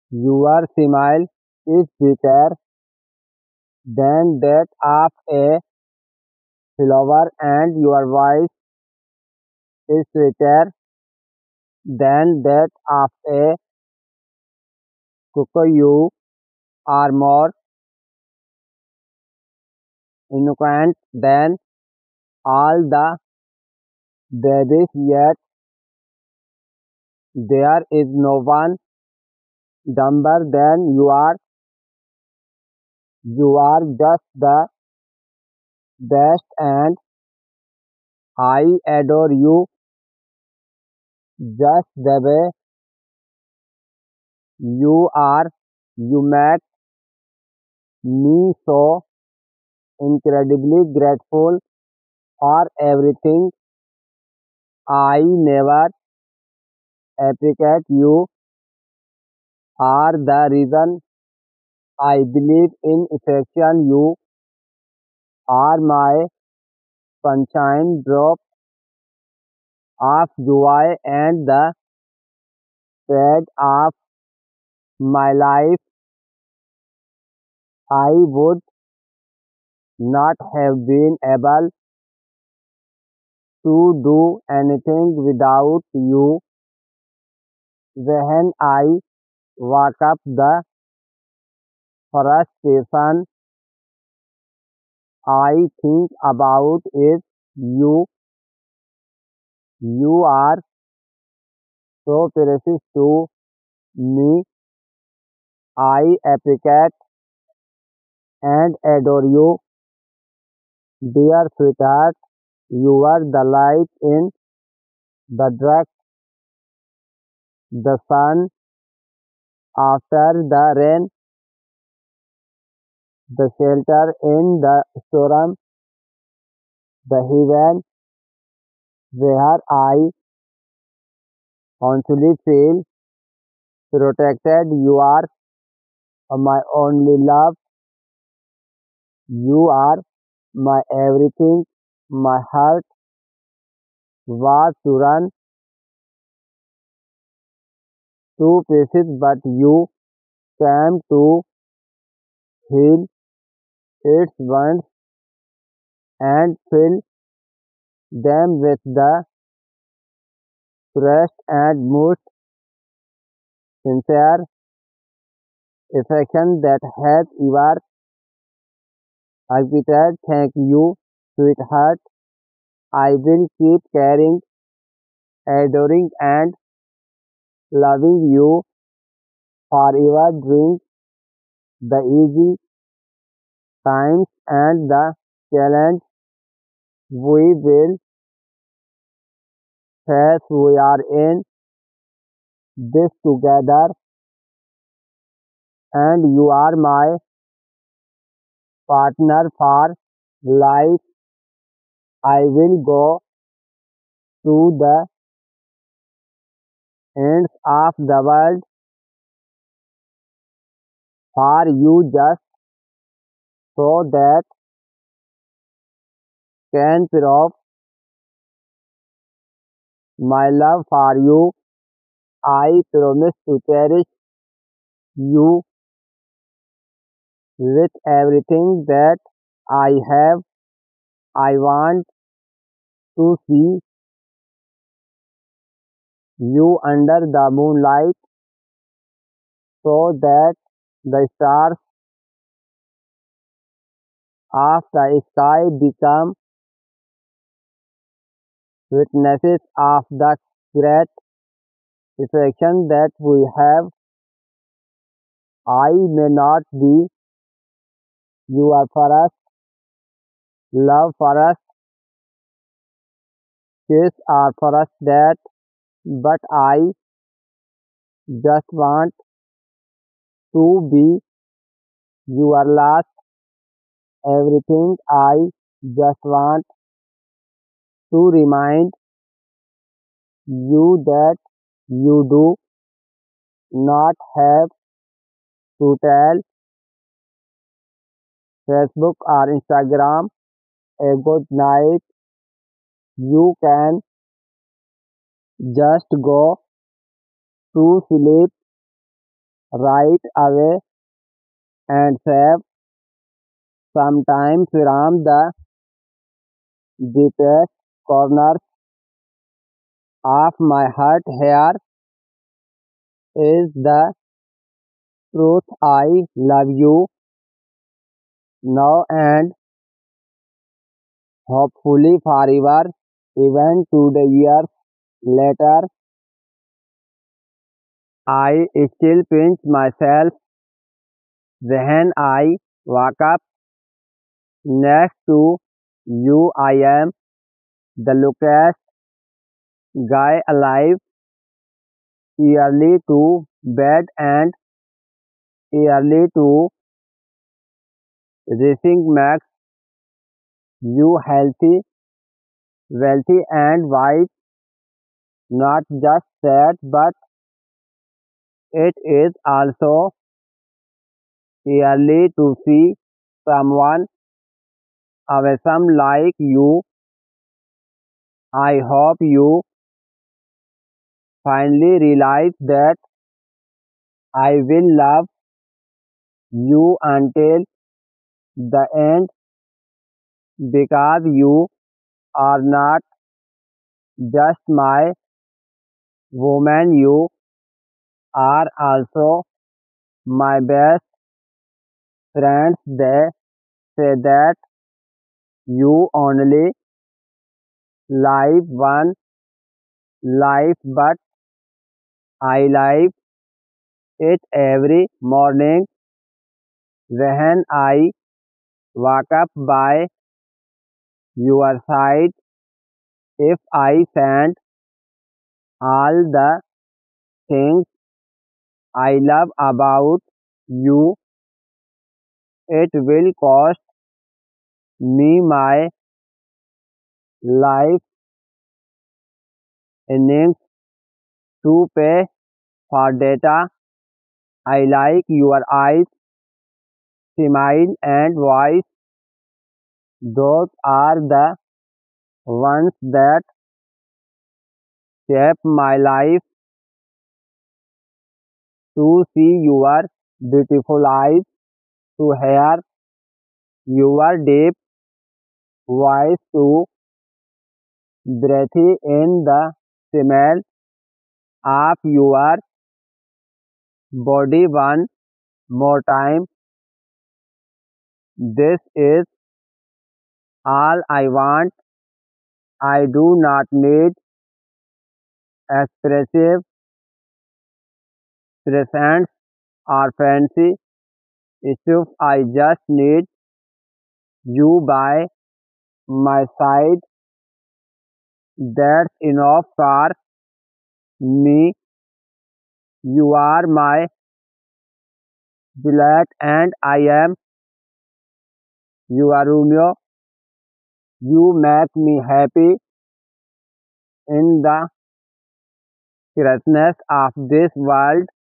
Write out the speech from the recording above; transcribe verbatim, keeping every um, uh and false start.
Your smile is sweeter than that of a flower, and your voice is sweeter than that of a cuckoo. You are more innocent than all the babies, yet there is no one dumber than you are. You are just the best, and I adore you just the way you are. You make me so incredibly grateful for everything. I never appreciate you are the reason I believe in affection. You are my sunshine, drop of joy, and the thread of my life. I would not have been able to do anything without you. When I walk up the first station, I think about is you. You are so precious to me. I appreciate and adore you, dear sweetheart. You are the light in the dark, the sun after the rain, the shelter in the storm, the heaven where I constantly feel protected. You are my only love. You are my everything. My heart was to run to pieces, but you came to heal its wounds and fill them with the trust and most sincere affection that has ever existed. Thank you, sweetheart. I will keep caring, adoring, and loving you forever during the easy times and the challenge we will face. We are in this together, and you are my partner for life. I will go to the ends of the world for you just so that can prove my love for you. I promise to cherish you with everything that I have. I want to see you under the moonlight so that the stars of the sky become witnesses of the great affection that we have. I may not be your first love, first kiss, or first date, but I just want to be your last everything. I just want to remind you that you do not have to tell Facebook or Instagram a good night. You can just go to sleep right away and save sometimes from the deepest corners of my heart. Here is the truth. I love you now and hopefully forever. Even two the years later, I still pinch myself when I wake up next to you. I am the luckiest guy alive, early to bed and early to racing makes you healthy, wealthy and wise. Not just that, but it is also early to see someone awesome like you. I hope you finally realize that I will love you until the end because you are not just my woman, you are also my best friends. They say that you only live one life, but I live it every morning when I wake up by your side. If I send all the things I love about you, it will cost me my life earnings to pay for data. I like your eyes, smile, and voice. Those are the ones that shape my life. To see your beautiful eyes, to hear your deep voice, to breathe in the smell of your body one more time. This is all I want. I do not need expressive presents or fancy stuff. I just need you by my side. That's enough for me. You are my Juliet and I am your Romeo. You make me happy in the freshness of this world.